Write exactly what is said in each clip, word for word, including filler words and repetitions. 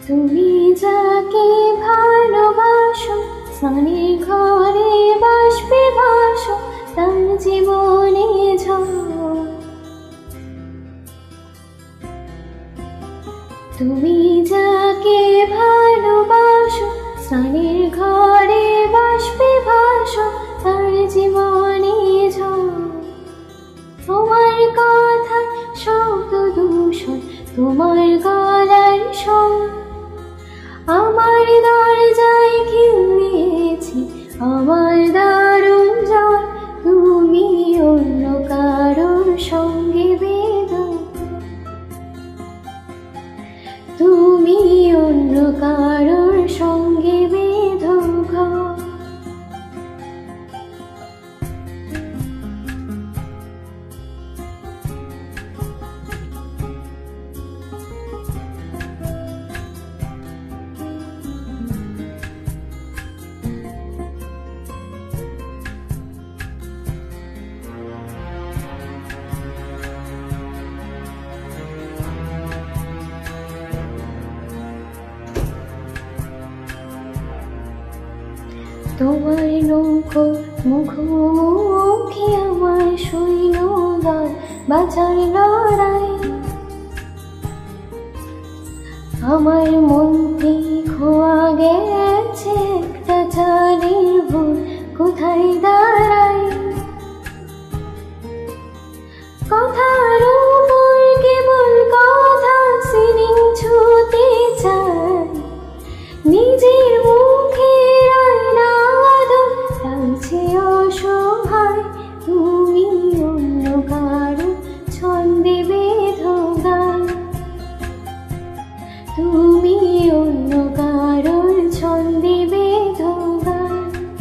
তুমি যাকে ভালোবাসো স্নানের ঘরে বাষ্পে ভাসো তার জীবনে ঝড়। তুমি যাকে ভালোবাসো স্নানের ঘরে বাষ্পে ভাসো তার জীবনে ঝড়। তোমার কথা শব্দ দূষণ, তোমার গলার স্বর আমার দরজায় খিল দিয়েছি, আমার দারুণ জ্বর। তুমি অন্য কারোর সঙ্গে বেঁধো, তুমি অন্য কারোর সঙ্গে বেঁধো ঘর। তোমার নৌকো মুখোমুখি আমার সৈন্য দল, বাঁচার লড়াই। আমার মনটি খোয়া গেছে একটা চালের ভুল, কোথায় দাঁড়াই। কথার উপর কেবল কথা সিলিং ছুতে চাই, নিজের মুখের আয়না লাগছে অসহায়। তুমি অন্য কারো ছন্দে বেঁধো গান, তুমি অন্য কারোর ছন্দে বেঁধো গান।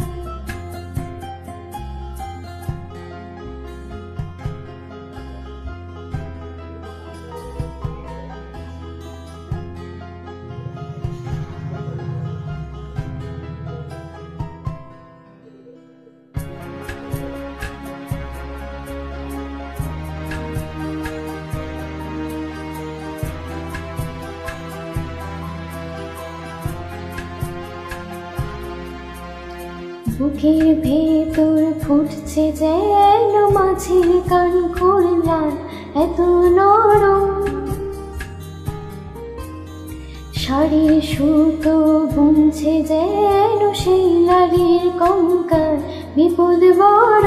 বুকের ভেতর ফুটছে যেন মাছের কান খুললাম, এত নরম শাড়ির সুতো বুনছে যেন সেই লালির কঙ্কাল, বিপদ বড়।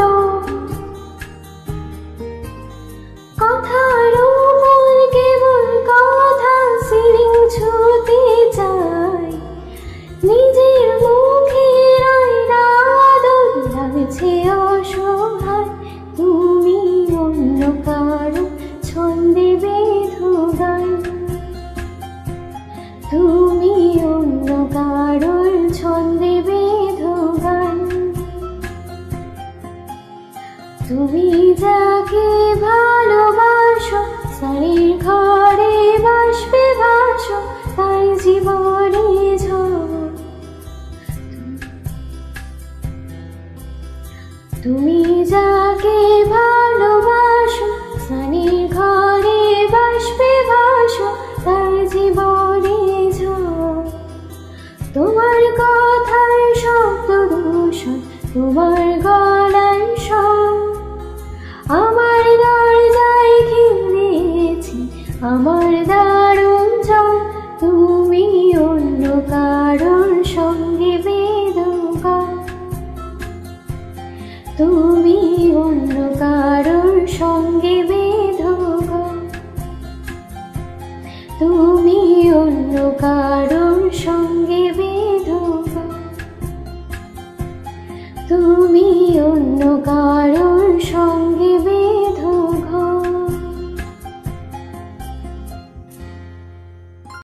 কথার উপর কেবল কথা সিলিং ছুতে চাই, নিজের মুখের আয়না লাগছে অসহায়। তুমি অন্য কারো ছন্দে বেঁধো গান, তুমি অন্য কারোর ছন্দে বেঁধো গান। তুমি যাকে ভালোবাসো স্নানের ঘরে বাষ্পে ভাসো তার জীবনে ঝড়। তুমি যাকে ভালোবাসো স্নানের ঘরে বাষ্পে ভাসো তার জীবনে ঝড়। তোমার কথার শব্দ দূষণ, তোমার গলার স্বর আমার দরজায় খিল দিয়েছি, আমার দারুণ জ্বর। তুমি অন্য কারোর সঙ্গে বেঁধো গান, তুমি অন্য কারোর সঙ্গে বেঁধো গান, তুমি অন্য কারোর সঙ্গে বেঁধো গান, তুমি অন্য কারোর সঙ্গে